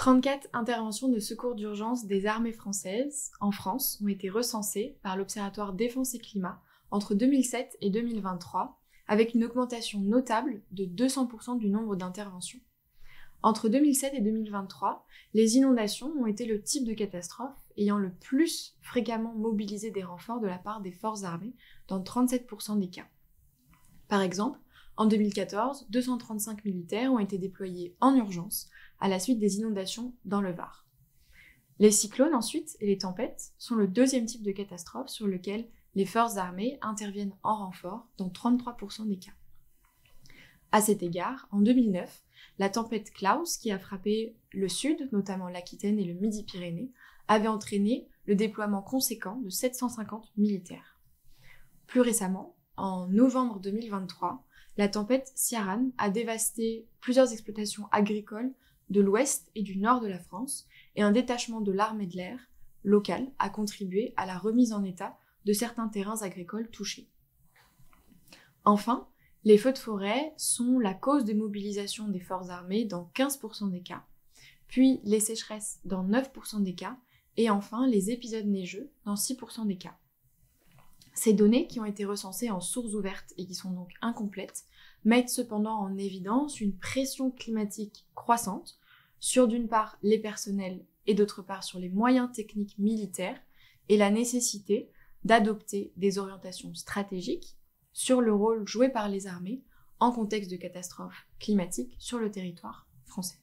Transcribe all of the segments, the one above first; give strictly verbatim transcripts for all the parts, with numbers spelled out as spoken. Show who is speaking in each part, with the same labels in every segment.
Speaker 1: trente-quatre interventions de secours d'urgence des armées françaises en France ont été recensées par l'Observatoire Défense et Climat entre deux mille sept et deux mille vingt-trois, avec une augmentation notable de deux cents pour cent du nombre d'interventions. Entre deux mille sept et deux mille vingt-trois, les inondations ont été le type de catastrophe ayant le plus fréquemment mobilisé des renforts de la part des forces armées dans trente-sept pour cent des cas. Par exemple, en deux mille quatorze, deux cent trente-cinq militaires ont été déployés en urgence à la suite des inondations dans le Var. Les cyclones ensuite et les tempêtes sont le deuxième type de catastrophe sur lequel les forces armées interviennent en renfort dans trente-trois pour cent des cas. À cet égard, en deux mille neuf, la tempête Klaus, qui a frappé le sud, notamment l'Aquitaine et le Midi-Pyrénées, avait entraîné le déploiement conséquent de sept cent cinquante militaires. Plus récemment, en novembre deux mille vingt-trois, la tempête Ciarán a dévasté plusieurs exploitations agricoles de l'ouest et du nord de la France, et un détachement de l'armée de l'air locale a contribué à la remise en état de certains terrains agricoles touchés. Enfin, les feux de forêt sont la cause de mobilisation des forces armées dans quinze pour cent des cas, puis les sécheresses dans neuf pour cent des cas, et enfin les épisodes neigeux dans six pour cent des cas. Ces données, qui ont été recensées en sources ouvertes et qui sont donc incomplètes, mettent cependant en évidence une pression climatique croissante sur d'une part les personnels et d'autre part sur les moyens techniques militaires et la nécessité d'adopter des orientations stratégiques sur le rôle joué par les armées en contexte de catastrophe climatique sur le territoire français.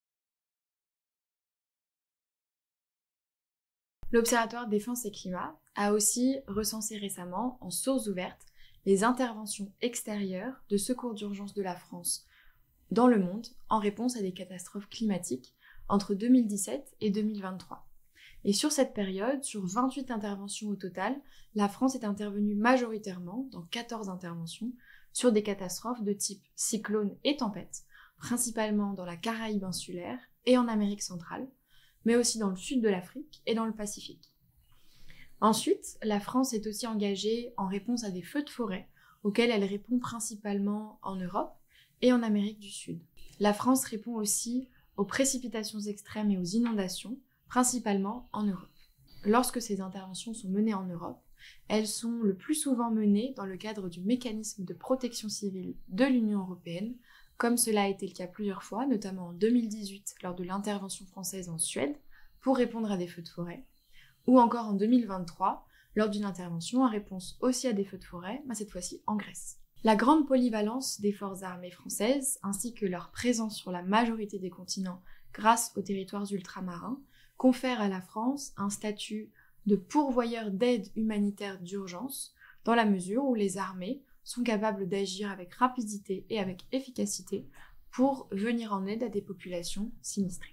Speaker 1: L'Observatoire Défense et Climat a aussi recensé récemment, en sources ouvertes, les interventions extérieures de secours d'urgence de la France dans le monde en réponse à des catastrophes climatiques entre deux mille dix-sept et deux mille vingt-trois. Et sur cette période, sur vingt-huit interventions au total, la France est intervenue majoritairement, dans quatorze interventions, sur des catastrophes de type cyclone et tempête, principalement dans la Caraïbe insulaire et en Amérique centrale, mais aussi dans le sud de l'Afrique et dans le Pacifique. Ensuite, la France est aussi engagée en réponse à des feux de forêt, auxquels elle répond principalement en Europe et en Amérique du Sud. La France répond aussi aux précipitations extrêmes et aux inondations, principalement en Europe. Lorsque ces interventions sont menées en Europe, elles sont le plus souvent menées dans le cadre du mécanisme de protection civile de l'Union européenne, comme cela a été le cas plusieurs fois, notamment en deux mille dix-huit lors de l'intervention française en Suède pour répondre à des feux de forêt, ou encore en deux mille vingt-trois lors d'une intervention en réponse aussi à des feux de forêt, mais cette fois-ci en Grèce. La grande polyvalence des forces armées françaises, ainsi que leur présence sur la majorité des continents grâce aux territoires ultramarins, confère à la France un statut de pourvoyeur d'aide humanitaire d'urgence, dans la mesure où les armées sont capables d'agir avec rapidité et avec efficacité pour venir en aide à des populations sinistrées.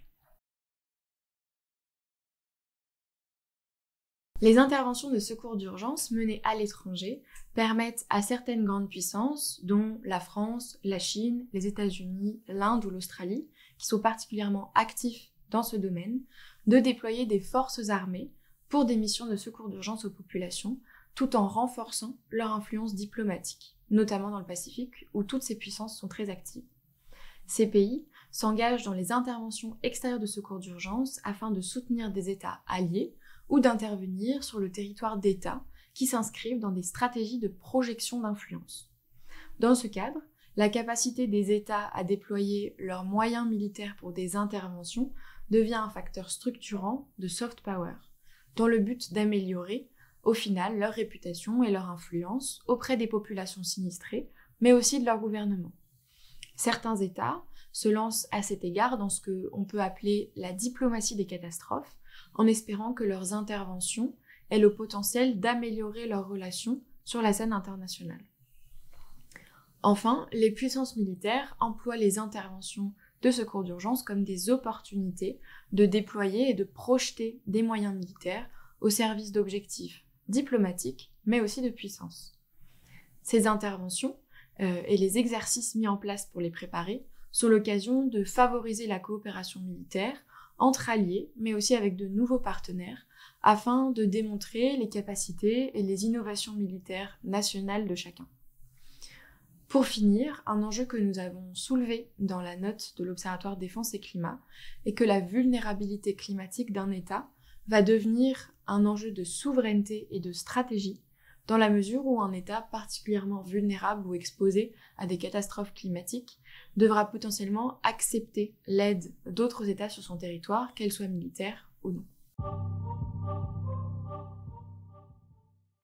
Speaker 1: Les interventions de secours d'urgence menées à l'étranger permettent à certaines grandes puissances, dont la France, la Chine, les États-Unis, l'Inde ou l'Australie, qui sont particulièrement actifs dans ce domaine, de déployer des forces armées pour des missions de secours d'urgence aux populations, tout en renforçant leur influence diplomatique, notamment dans le Pacifique, où toutes ces puissances sont très actives. Ces pays s'engagent dans les interventions extérieures de secours d'urgence afin de soutenir des États alliés ou d'intervenir sur le territoire d'États qui s'inscrivent dans des stratégies de projection d'influence. Dans ce cadre, la capacité des États à déployer leurs moyens militaires pour des interventions devient un facteur structurant de soft power, dans le but d'améliorer, au final, leur réputation et leur influence auprès des populations sinistrées, mais aussi de leur gouvernement. Certains États se lancent à cet égard dans ce qu'on peut appeler la diplomatie des catastrophes, en espérant que leurs interventions aient le potentiel d'améliorer leurs relations sur la scène internationale. Enfin, les puissances militaires emploient les interventions de secours d'urgence comme des opportunités de déployer et de projeter des moyens militaires au service d'objectifs diplomatiques, mais aussi de puissance. Ces interventions euh, et les exercices mis en place pour les préparer sont l'occasion de favoriser la coopération militaire entre alliés, mais aussi avec de nouveaux partenaires, afin de démontrer les capacités et les innovations militaires nationales de chacun. Pour Pour finir, un enjeu que nous avons soulevé dans la note de l'Observatoire Défense et Climat est que la vulnérabilité climatique d'un État va devenir un enjeu de souveraineté et de stratégie, dans la mesure où un État particulièrement vulnérable ou exposé à des catastrophes climatiques devra potentiellement accepter l'aide d'autres États sur son territoire, qu'elle soit militaire ou non.